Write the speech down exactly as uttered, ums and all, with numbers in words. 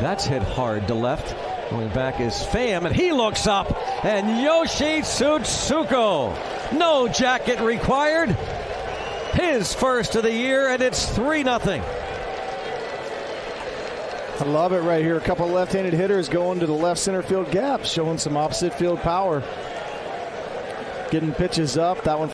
That's hit hard to left. Going back is Pham, and he looks up, and Yoshi Tsutsugo. No jacket required. His first of the year, and it's three nothing. I love it right here. A couple of left-handed hitters going to the left center field gap, showing some opposite field power. Getting pitches up. That one